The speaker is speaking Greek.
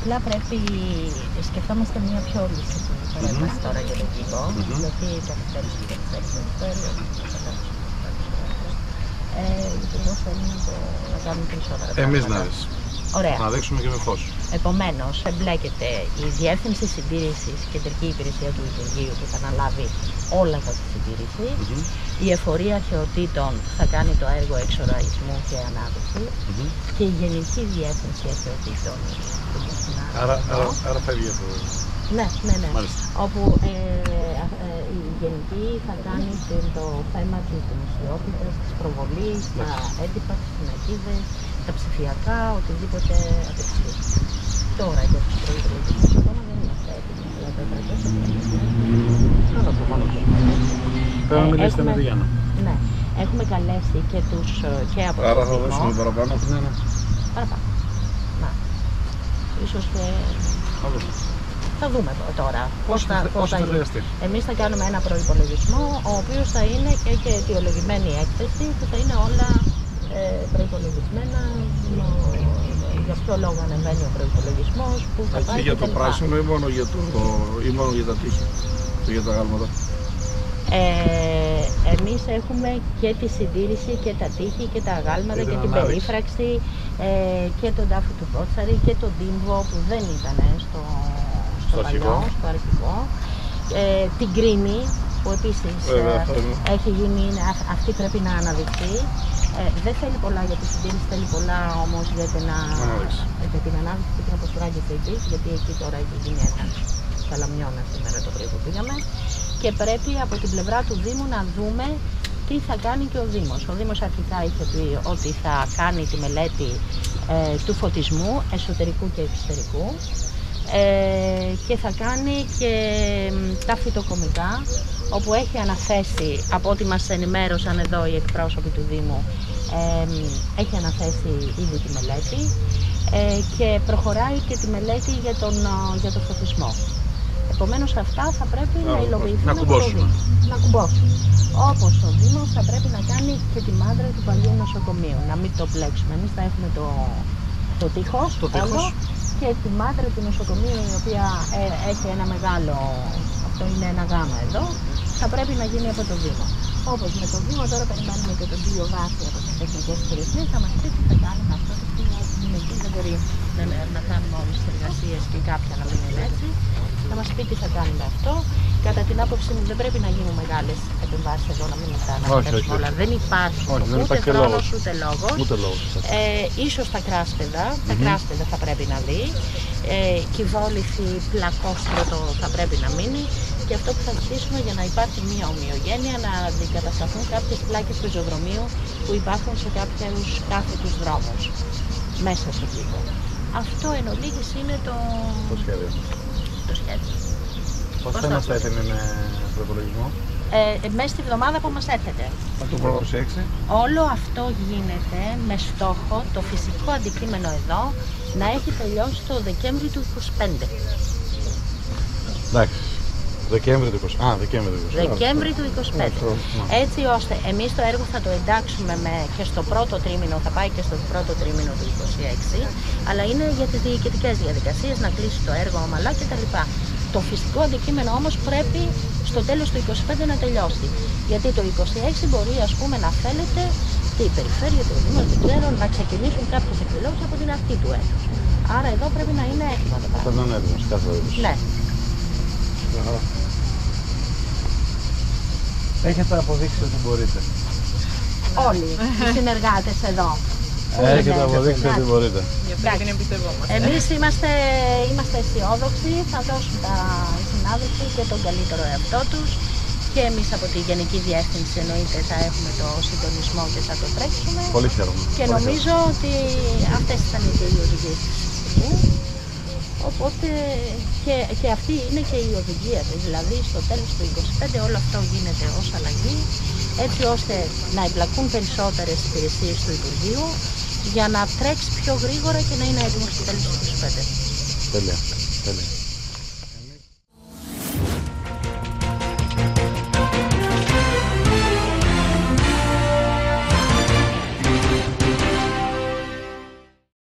Απλά πρέπει, σκεφτόμαστε μια πιο ολιστική παρέμβαση τώρα για τον κήπο, γιατί το καθυστέρησε και το Υπουργός θέλει να κάνουμε περισσότερα. Εμείς να δεις. Ωραία. Να δείξουμε και με φως. Επομένως, εμπλέκεται η Διεύθυνση Συντήρησης, κεντρική υπηρεσία του Υπουργείου που θα αναλάβει όλα τα της συντήρησης. Η Εφορία Αρχαιοτήτων θα κάνει το έργο εξοραϊσμού και ανάδειξη. Και η Γενική Διεύθυνση Αρχαιοτήτων. Άρα φεύγει από... Ναι. Μάλιστα. Όπου η Γενική θα κάνει το θέμα της δημοσιότητας, της προβολής, τα έντυπα, τις πινακίδες, τα ψηφιακά, οτιδήποτε απαιτεί. Τώρα για τους προϋπολογισμούς ακόμα δεν είμαστε έτοιμοι, αλλά το 300. Άρα προφανώς. Πρέπει να μιλήσετε με τη Γιάννα. Ναι, έχουμε καλέσει και τους και από άρα θα δώσουμε παραπάνω. Παραπάνω. Να. Ίσως και... Θα δούμε τώρα πώς θα χρειαστεί. Εμείς θα κάνουμε ένα προϋπολογισμό, ο οποίος θα είναι και αιτιολογημένη έκθεση, που θα είναι όλα προϋπολογισμένα, για ποιο λόγο ανεβαίνει ο προϋπολογισμός, που θα πάει για το πράσινο ή μόνο για τα τείχη, για τα γάλματα. Εμείς έχουμε και τη συντήρηση και τα τείχη και τα αγάλματα και την περίφραξη και τον τάφο του Πότσαρη και τον τύμβο που δεν ήταν στο αρχικό. Την κρίνη που επίσης έχει γίνει, αυτή πρέπει να αναδειχθεί. Δεν θέλει πολλά για τη συντήρηση, θέλει πολλά όμως για την ανάδειξη και την αποστρά και γιατί εκεί τώρα έχει γίνει ένα καλαμιώνα σήμερα το πρωί που πήγαμε. Και πρέπει από την πλευρά του Δήμου να δούμε τι θα κάνει και ο Δήμος. Ο Δήμος αρχικά είχε πει ότι θα κάνει τη μελέτη του φωτισμού, εσωτερικού και εξωτερικού, και θα κάνει και τα φυτοκομικά, όπου έχει αναθέσει, από ό,τι μας ενημέρωσαν εδώ οι εκπρόσωποι του Δήμου, έχει αναθέσει ήδη τη μελέτη και προχωράει και τη μελέτη για το φωτισμό. Επομένως αυτά θα πρέπει να υλοποιηθούν, να κουμπώσουν. Όπως ο Δήμος θα πρέπει να κάνει και τη μάντρα του παλιού νοσοκομείου, να μην το πλέξουμε. Εμείς θα έχουμε το τείχος και τη μάντρα του νοσοκομείου, η οποία έχει ένα μεγάλο, αυτό είναι ένα γάμα εδώ, θα πρέπει να γίνει από το Δήμο. Όπως με το Δήμο τώρα περιμένουμε και τον κύριο Βάση από τις τεχνικές υπηρεσίες, θα μας πει τι θα κάνουμε αυτό, γιατί εκεί δεν μπορεί να κάνουμε όλες τις εργασίες και κάποια να μην είναι έτσι. Θα μας πει τι θα κάνουμε αυτό. Κατά την άποψή μου δεν πρέπει να γίνουν μεγάλες επεμβάσεις εδώ, να μην τα αναφέρουμε όλα. Δεν υπάρχει ούτε χρόνος ούτε λόγος. Ίσως τα κράσπεδα θα πρέπει να δει. Κυβόληθη, πλακόστρωτο θα πρέπει να μείνει. Και αυτό που θα ζητήσουμε για να υπάρχει μια ομοιογένεια, να αντικατασταθούν κάποιες πλάκες πεζοδρομίου που υπάρχουν σε κάποιους κάθετους δρόμους μέσα στο κήπο. Αυτό εν ολίγης είναι το σχέδιο. Πώς θα είμαστε έτοιμοι με προϋπολογισμό? Μέσα στη βδομάδα που μας έρχεται. Το 26. Όλο αυτό γίνεται με στόχο το φυσικό αντικείμενο εδώ να έχει τελειώσει το Δεκέμβρη του 25. Εντάξει. Δεκέμβρη του 25. Δεκέμβρη του 25. Έτσι ώστε εμείς το έργο θα το εντάξουμε και στο πρώτο τρίμηνο, θα πάει και στο πρώτο τρίμηνο του 26, αλλά είναι για τις διοικητικές διαδικασίες, να κλείσει το έργο ομαλά κτλ. Το φυσικό αντικείμενο όμως πρέπει στο τέλος του 25 να τελειώσει. Γιατί το 26 μπορεί, ας πούμε, να θέλετε και η περιφέρεια, το Δήμο, δεν ξέρω, να ξεκινήσουν κάποιες εκδηλώσεις από την αρχή του έτους. Άρα εδώ πρέπει να είναι έτοιμα τα πράγματα. Πρέπει να είναι έτοιμος κάθε έτος. Ναι. Έχετε αποδείξει ότι μπορείτε. Όλοι οι συνεργάτες εδώ. Έχετε αποδείξει ότι μπορείτε. Εμείς είμαστε αισιόδοξοι, θα δώσουν τα συνάδελφοι και τον καλύτερο εαυτό τους και εμείς από τη Γενική Διεύθυνση εννοείται θα έχουμε το συντονισμό και θα το τρέξουμε. Πολύ χαίρομαι. Και νομίζω ότι αυτές ήταν οι δύο οδηγίες του. Οπότε και αυτή είναι και η οδηγία της, δηλαδή στο τέλος του 25 όλο αυτό γίνεται ως αλλαγή, έτσι ώστε να εμπλακούν περισσότερες υπηρεσίες του Υπουργείου για να τρέξει πιο γρήγορα και να είναι έτοιμο στο τέλος του 25. Τέλεια.